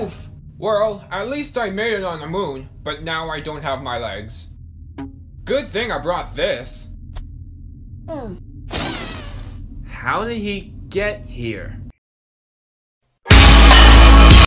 Oof! Well, at least I made it on the moon, but now I don't have my legs. Good thing I brought this. How did he get here?